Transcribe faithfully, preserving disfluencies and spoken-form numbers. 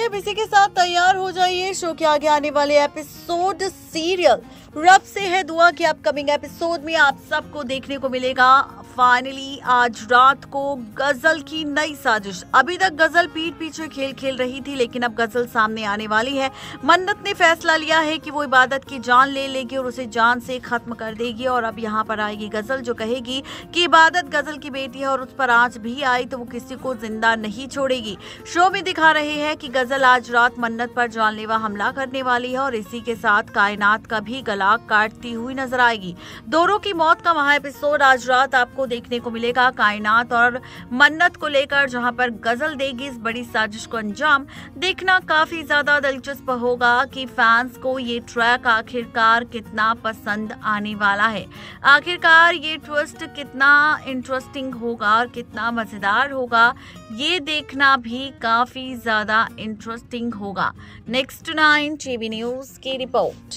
अब इसी के साथ तैयार हो जाइए शो के आगे आने वाले एपिसोड सीरियल रब से है दुआ के अपकमिंग एपिसोड में आप सबको देखने को मिलेगा फाइनली आज रात को गजल की नई साजिश। अभी तक गजल पीठ पीछे खेल खेल रही थी, लेकिन अब गजल सामने आने वाली है। मन्नत ने फैसला लिया है कि वो इबादत की जान ले लेगी और उसे जान से खत्म कर देगी, और अब यहाँ पर आएगी गजल जो कहेगी कि इबादत गजल की बेटी है और उस पर आज भी आई तो वो किसी को जिंदा नहीं छोड़ेगी। शो में दिखा रहे हैं कि गजल आज रात मन्नत पर जानलेवा हमला करने वाली है और इसी के साथ कायनात का भी गला काटती हुई नजर आएगी। दोनों की मौत का वहाँ एपिसोड आज रात आपको देखने को मिलेगा कायनात और मन्नत को लेकर, जहां पर गजल देगी इस बड़ी साजिश को अंजाम। देखना काफी ज्यादा दिलचस्प होगा कि फैंस को ये ट्रैक आखिरकार कितना पसंद आने वाला है। आखिरकार ये ट्विस्ट कितना इंटरेस्टिंग होगा और कितना मजेदार होगा, ये देखना भी काफी ज्यादा इंटरेस्टिंग होगा। नेक्स्ट नाइन टीवी न्यूज की रिपोर्ट।